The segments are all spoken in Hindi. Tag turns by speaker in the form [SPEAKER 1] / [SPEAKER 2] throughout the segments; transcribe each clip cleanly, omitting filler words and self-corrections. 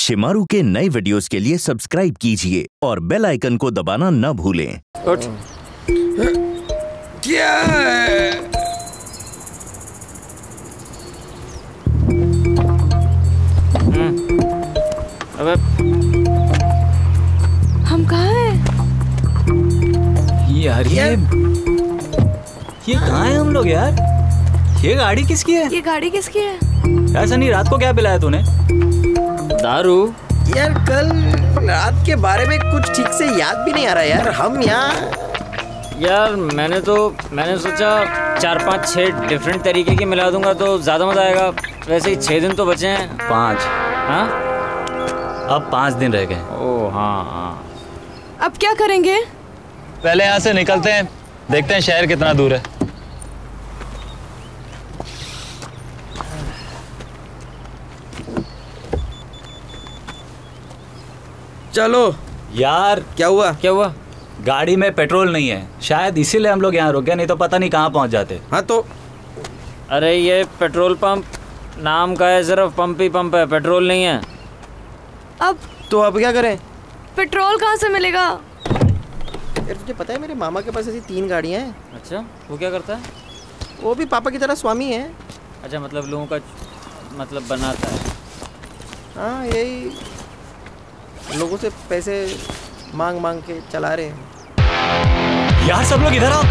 [SPEAKER 1] शिमारू के नए वीडियोस के लिए सब्सक्राइब कीजिए और बेल आइकन को दबाना न भूलें।
[SPEAKER 2] उठ। क्या है?
[SPEAKER 3] अबे
[SPEAKER 4] हम कहाँ हैं?
[SPEAKER 3] यार ये कहाँ है हम लोग यार? ये गाड़ी किसकी है?
[SPEAKER 4] ये गाड़ी किसकी है?
[SPEAKER 3] यार सनी, रात को क्या पिलाया तूने? दारू।
[SPEAKER 2] यार कल रात के बारे में कुछ ठीक से याद भी नहीं आ रहा यार। हम यहाँ
[SPEAKER 5] यार मैंने सोचा 4-5-6 डिफरेंट तरीके की मिला दूंगा तो ज़्यादा मज़ा आएगा। वैसे ही 6 दिन तो बचे हैं।
[SPEAKER 3] 5।
[SPEAKER 5] हाँ,
[SPEAKER 3] अब 5 दिन रह गए।
[SPEAKER 5] ओह हाँ।
[SPEAKER 4] अब क्या करेंगे?
[SPEAKER 3] पहले यहाँ से निकलते हैं, देखते हैं शहर कितना दूर है।
[SPEAKER 2] चलो।
[SPEAKER 3] यार
[SPEAKER 2] क्या हुआ?
[SPEAKER 3] गाड़ी में पेट्रोल नहीं है, शायद इसीलिए हम लोग यहाँ रुक गए, नहीं तो पता नहीं कहाँ पहुँच जाते।
[SPEAKER 2] हाँ तो
[SPEAKER 5] अरे ये पेट्रोल पंप नाम का है, सिर्फ पंप ही पंप है, पेट्रोल नहीं है।
[SPEAKER 4] अब
[SPEAKER 2] क्या करें?
[SPEAKER 4] पेट्रोल कहाँ से मिलेगा?
[SPEAKER 2] यार तुझे पता है मेरे मामा के पास ऐसी 3 गाड़ियाँ हैं।
[SPEAKER 5] अच्छा, वो क्या करता है?
[SPEAKER 2] वो भी पापा की तरह स्वामी है।
[SPEAKER 5] अच्छा, मतलब लोगों का मतलब बनाता है।
[SPEAKER 2] हाँ, यही लोगों से पैसे मांग के चला रहे हैं।
[SPEAKER 3] यार सब लोग इधर आओ।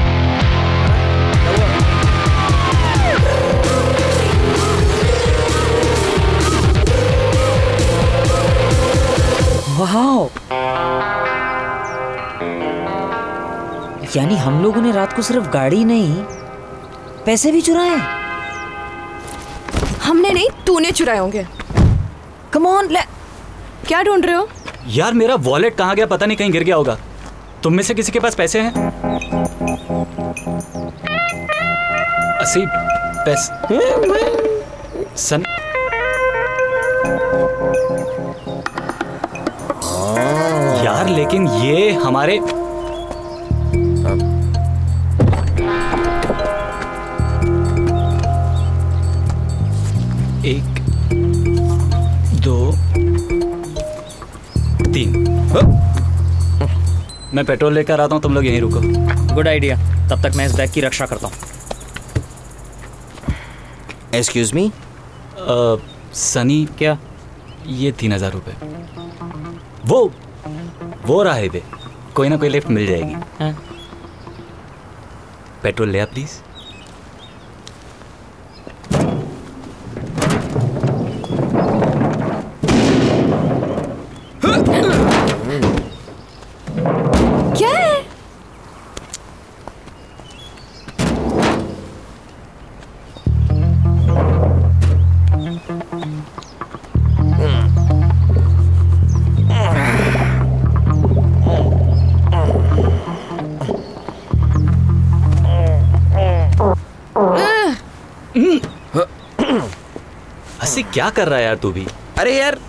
[SPEAKER 5] वाह, यानी हम लोगों ने रात को सिर्फ गाड़ी नहीं, पैसे भी चुराए।
[SPEAKER 4] हमने नहीं, तूने चुराए होंगे।
[SPEAKER 5] कम ऑन, ले।
[SPEAKER 4] क्या ढूंढ रहे हो?
[SPEAKER 3] यार मेरा वॉलेट कहाँ गया, पता नहीं, कहीं गिर गया होगा। तुम में से किसी के पास पैसे हैं? 80 पैसे। सन यार लेकिन ये हमारे 1 2 3। मैं पेट्रोल लेकर आता हूँ, तुम लोग यहीं रुको।
[SPEAKER 5] Good idea. तब तक मैं इस बैग की रक्षा करता हूँ।
[SPEAKER 2] Excuse me.
[SPEAKER 3] सनी,
[SPEAKER 5] क्या?
[SPEAKER 3] ये 3000 रुपये। वो रहा है, कोई ना कोई लिफ्ट मिल जाएगी।
[SPEAKER 5] हाँ?
[SPEAKER 3] पेट्रोल ले आ प्लीज।
[SPEAKER 4] क्या है?
[SPEAKER 3] हंसी क्या कर रहा है यार तू भी?
[SPEAKER 2] अरे यार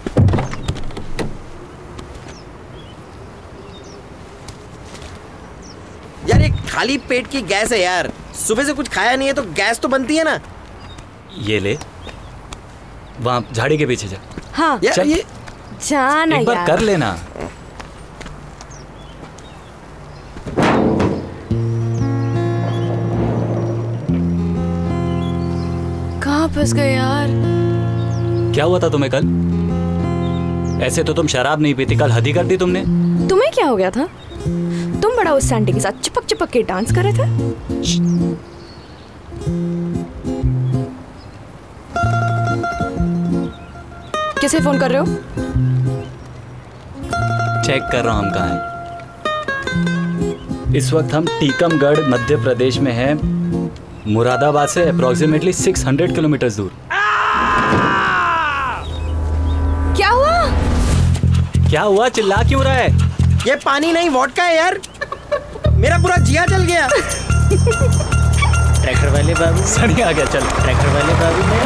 [SPEAKER 2] ये खाली पेट की गैस है यार। सुबह से कुछ खाया नहीं है तो गैस तो बनती है ना।
[SPEAKER 3] ये ले, वहां झाड़ी के पीछे जा।
[SPEAKER 4] हाँ
[SPEAKER 2] यार ये
[SPEAKER 4] जाना
[SPEAKER 3] एक बार
[SPEAKER 4] यार।
[SPEAKER 3] कर लेना।
[SPEAKER 4] कहाँ फंस गए यार?
[SPEAKER 3] क्या हुआ था तुम्हें कल? ऐसे तो तुम शराब नहीं पीती, कल हद ही कर दी तुमने।
[SPEAKER 4] तुम्हें क्या हो गया था? तुम बड़ा उस सैंटी के साथ चिपक के डांस कर रहे थे। किसे फोन कर रहे हो?
[SPEAKER 3] चेक कर रहा हूं हम कहाँ हैं। इस वक्त हम टीकमगढ़ मध्य प्रदेश में हैं, मुरादाबाद से अप्रोक्सीमेटली 600 किलोमीटर दूर। क्या हुआ? चिल्ला क्यों रहा है?
[SPEAKER 2] ये पानी नहीं, वोडका है यार। मेरा पूरा जिया जल गया।
[SPEAKER 5] ट्रैक्टर वाले बाबू।
[SPEAKER 3] सनी आ गया, चल।
[SPEAKER 5] ट्रैक्टर वाले बाबू ने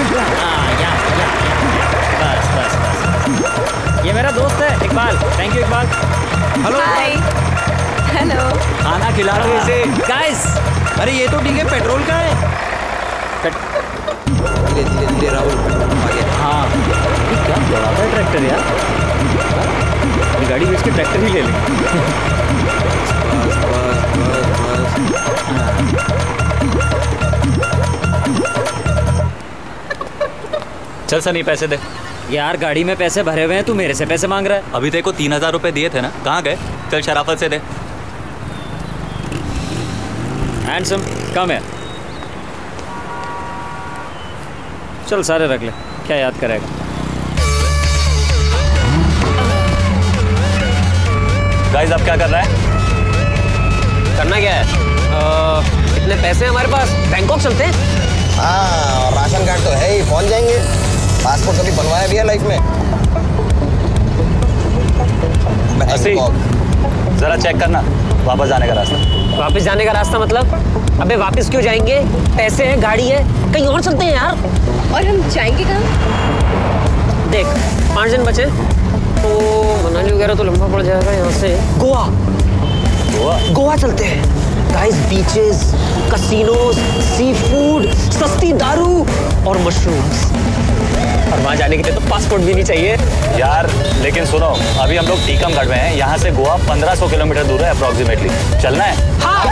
[SPEAKER 5] बस। ये मेरा दोस्त है Iqbal. Thank you Iqbal.
[SPEAKER 2] Hello.
[SPEAKER 4] Hi. Hello.
[SPEAKER 3] खाना खिला दो इसे।
[SPEAKER 5] गाइस,
[SPEAKER 2] अरे ये तो ठीक है, पेट्रोल का है। धीरे धीरे धीरे राहुल आगे।
[SPEAKER 5] हाँ ये क्या दौड़ाता है ट्रैक्टर यार, ये गाड़ी बेच के ट्रैक्टर ही ले ले।
[SPEAKER 3] चल सनी पैसे दे।
[SPEAKER 5] यार गाड़ी में पैसे भरे हुए हैं, तू मेरे से पैसे मांग रहा है।
[SPEAKER 3] अभी देखो 3000 रुपए दिए थे ना, कहाँ गए? चल शराफत से दे।
[SPEAKER 5] हैंडसम कम है, चल सारे रख ले, क्या याद करेगा।
[SPEAKER 3] गाइस अब क्या कर रहा है?
[SPEAKER 6] करना क्या है? इतने पैसे हैं हमारे पास, बैंकॉक चलते हैं।
[SPEAKER 2] हाँ राशन कार्ड तो है ही, पहुंच जाएंगे। पासपोर्ट कभी बनवाया भी है लाइफ में?
[SPEAKER 3] अस्सी, जरा चेक करना वापस जाने का रास्ता।
[SPEAKER 6] वापस जाने का रास्ता मतलब? अबे वापस क्यों जाएंगे? पैसे हैं, गाड़ी है, कहीं और चलते हैं यार।
[SPEAKER 4] और हम जाएंगे कहाँ?
[SPEAKER 6] देख 5 दिन बचे तो मनाली वगैरह तो लंबा पड़ जाएगा यहाँ से। गोवा गोवा चलते हैं guys, beaches, casinos, sea food, सस्ती दारू और मशरूम्स। और वहाँ जाने के लिए तो पासपोर्ट भी नहीं चाहिए
[SPEAKER 3] यार। लेकिन सुनो, अभी हम लोग टीकमगढ़ में हैं, यहाँ से गोवा 1500 किलोमीटर दूर है अप्रोक्सीमेटली। चलना है?
[SPEAKER 6] हाँ।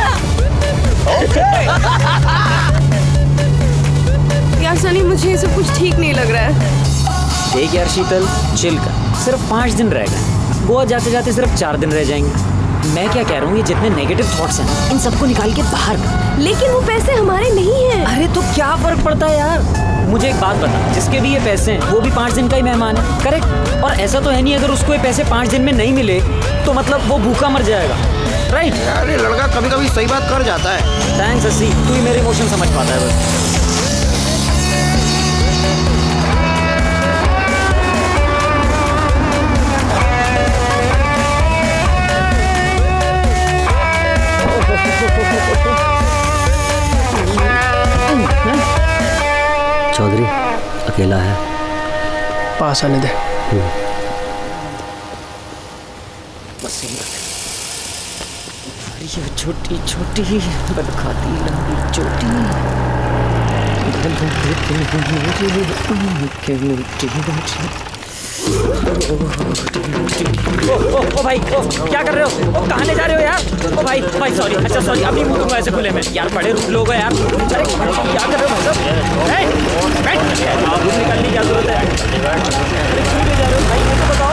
[SPEAKER 4] यार सनी, मुझे ये सब कुछ ठीक नहीं लग रहा है।
[SPEAKER 5] देख यार शीतल, चिल कर, सिर्फ 5 दिन रह गए, गोवा जाते जाते सिर्फ 4 दिन रह जाएंगे। मैं क्या कह रहा हूँ, ये जितने नेगेटिव थॉट्स हैं इन सबको निकाल के बाहर कर।
[SPEAKER 4] लेकिन वो पैसे हमारे नहीं हैं।
[SPEAKER 5] अरे तो क्या फर्क पड़ता है यार। मुझे एक बात बता, जिसके भी ये पैसे हैं वो भी 5 दिन का ही मेहमान है, करेक्ट? और ऐसा तो है नहीं अगर उसको ये पैसे 5 दिन में नहीं मिले तो मतलब वो भूखा मर जाएगा, राइट?
[SPEAKER 2] अरे लड़का कभी कभी सही बात कर जाता है।
[SPEAKER 5] थैंक्स अस्सी, तू ही मेरे इमोशन समझ पाता है बस।
[SPEAKER 6] चौधरी अकेला है,
[SPEAKER 2] पास आने दे।
[SPEAKER 5] ये छोटी छोटी बल खाती लंबी चोटी। ओ भाई, क्या कर रहे हो? कहाँ ले जा रहे हो यार? ओ भाई सॉरी, अच्छा सॉरी, अभी मुँह दूंगा ऐसे खुले में। यार बड़े रुक लोग हो यार। अरे क्या कर रहे हो भाई साहब? आप निकलने की क्या जरूरत है? अरे क्यों ले जा रहे हो भाई, मुझे बताओ।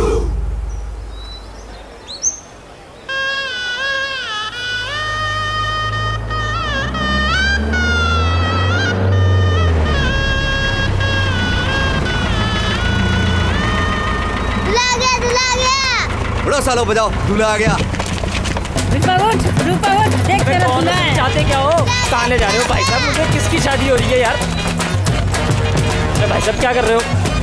[SPEAKER 2] बड़ा सालों बजाओ, दूल्हा आ गया।
[SPEAKER 7] रूपा उठ, देख तेरा दूल्हा है।
[SPEAKER 5] चाहते क्या हो? कहाँ ले जा रहे हो भाई साहब? मुझे किसकी शादी हो रही है यार? अरे भाई साहब क्या कर रहे हो?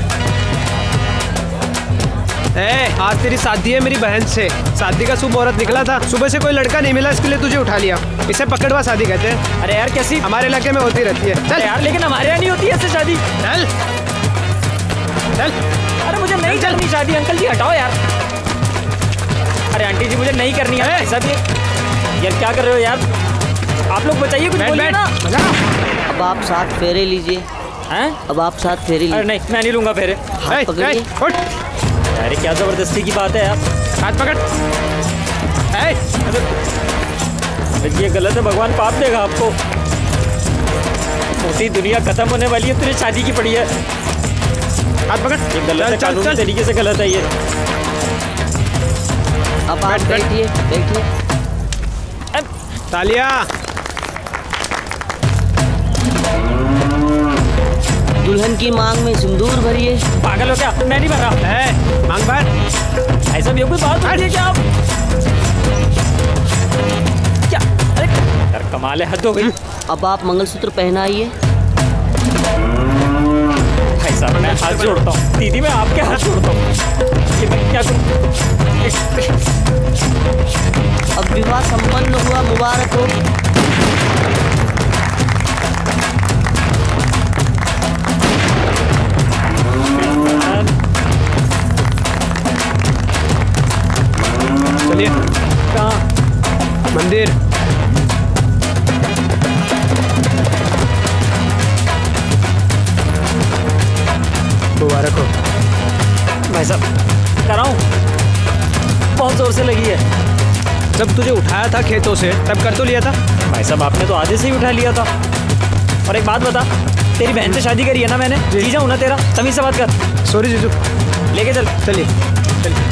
[SPEAKER 8] आज तेरी शादी है मेरी बहन से। शादी का शुभ मुहूर्त निकला था, सुबह से कोई लड़का नहीं मिला, इसके लिए तुझे उठा लिया। इसे पकड़वा शादी कहते हैं।
[SPEAKER 5] अरे यार कैसी?
[SPEAKER 8] हमारे इलाके में होती रहती है। चल
[SPEAKER 5] यार, लेकिन हमारे यहाँ नहीं होती ऐसे शादी।
[SPEAKER 8] चल चल।
[SPEAKER 5] अरे मुझे नहीं करनी शादी, अंकल जी हटाओ यार। अरे आंटी जी मुझे नहीं करनी है ऐसा भी। यार क्या कर रहे हो यार? आप लोग बताइए, कुछ बोलिए ना।
[SPEAKER 6] अब आप 7 फेरे लीजिए।
[SPEAKER 5] हैं?
[SPEAKER 6] अब आप 7 फेरे लीजिए।
[SPEAKER 5] अरे नहीं, मैं नहीं लूंगा फेरे।
[SPEAKER 6] हाथ पकड़िए।
[SPEAKER 5] अरे क्या जबरदस्ती की बात है यार।
[SPEAKER 8] हाथ पकड़।
[SPEAKER 5] ये गलत है, भगवान पाप देगा आपको। मोटी दुनिया खत्म होने वाली है, तुझे शादी की पड़ी है।
[SPEAKER 8] हाथ पकड़।
[SPEAKER 5] ये गलत है, कानूनी तरीके से गलत है ये।
[SPEAKER 6] अब आप बैठिए।
[SPEAKER 8] तालिया।
[SPEAKER 6] दुल्हन की मांग में सिंदूर भरिए।
[SPEAKER 5] पागल हो क्या? मैं नहीं भर रहा।
[SPEAKER 8] मांग भर।
[SPEAKER 5] ऐसा भी कोई बात होती है क्या? आप क्या? अरे यार कमाल है, हद हो गई।
[SPEAKER 6] अब आप मंगलसूत्र पहनाइए।
[SPEAKER 5] भाई साहब मैं हाथ जोड़ता हूँ। दीदी मैं आपके हाथ जोड़ता हूँ। ये मैं क्या करूँ?
[SPEAKER 6] अब विवाह संपन्न हुआ, मुबारक हो।
[SPEAKER 8] चलिए।
[SPEAKER 5] कहाँ?
[SPEAKER 8] मंदिर।
[SPEAKER 5] भाई साहब कराऊं, बहुत जोर से लगी है।
[SPEAKER 8] जब तुझे उठाया था खेतों से तब कर तो लिया था।
[SPEAKER 5] भाई साहब आपने तो आधे से ही उठा लिया था। और एक बात बता, तेरी बहन से शादी करी है ना मैंने, जीजा हूं ना तेरा, तमीज से बात कर।
[SPEAKER 8] सॉरी जीजू,
[SPEAKER 5] लेके चल।
[SPEAKER 8] चलिए चलिए।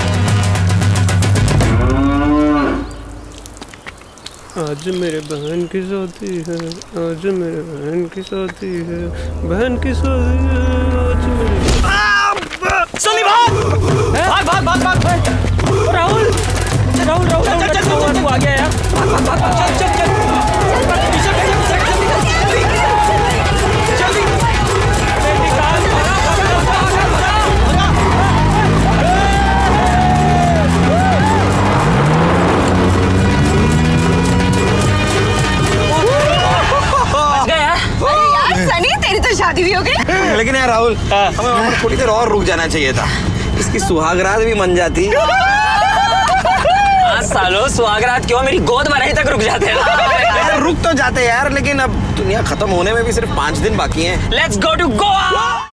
[SPEAKER 8] आज मेरे बहन की शादी है, आज मेरे बहन की शादी है, बहन की शादी है आज मेरे।
[SPEAKER 5] सोनी भाग भाग भाग भाग भाग। राहुल राहुल राहुल चल चल चल, तू आ गया यार। भाग भाग भाग चल चल चल जल्दी।
[SPEAKER 9] सनी तेरी तो शादी भी हो गई।
[SPEAKER 10] लेकिन यार राहुल, हमें थोड़ी देर और रुक जाना चाहिए था, इसकी सुहागरात भी मन जाती।
[SPEAKER 6] सालों सुहागरात क्यों, मेरी गोद भराई तक रुक जाते हैं।
[SPEAKER 10] रुक तो जाते यार, लेकिन अब दुनिया खत्म होने में भी सिर्फ 5 दिन बाकी हैं।
[SPEAKER 6] Let's go to Goa.